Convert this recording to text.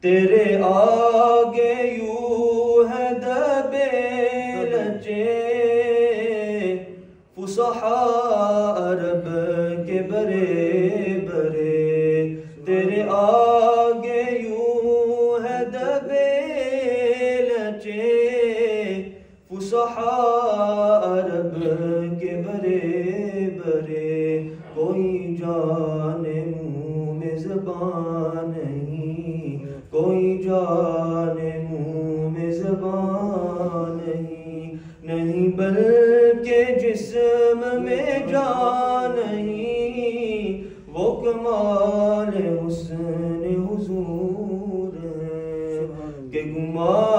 تیرے آگے یوں ہے دبے لچے فصحاء عرب کے برے برے، تیرے آگے یوں ہے دبے لچے فصحاء عرب کے برے برے، کوئی جان منہ میں زبان نہیں، کوئی جان منہ میں زبان نہیں بلکہ جسم میں جان نہیں، وہ کمال حسن حضور ہے کہ گمان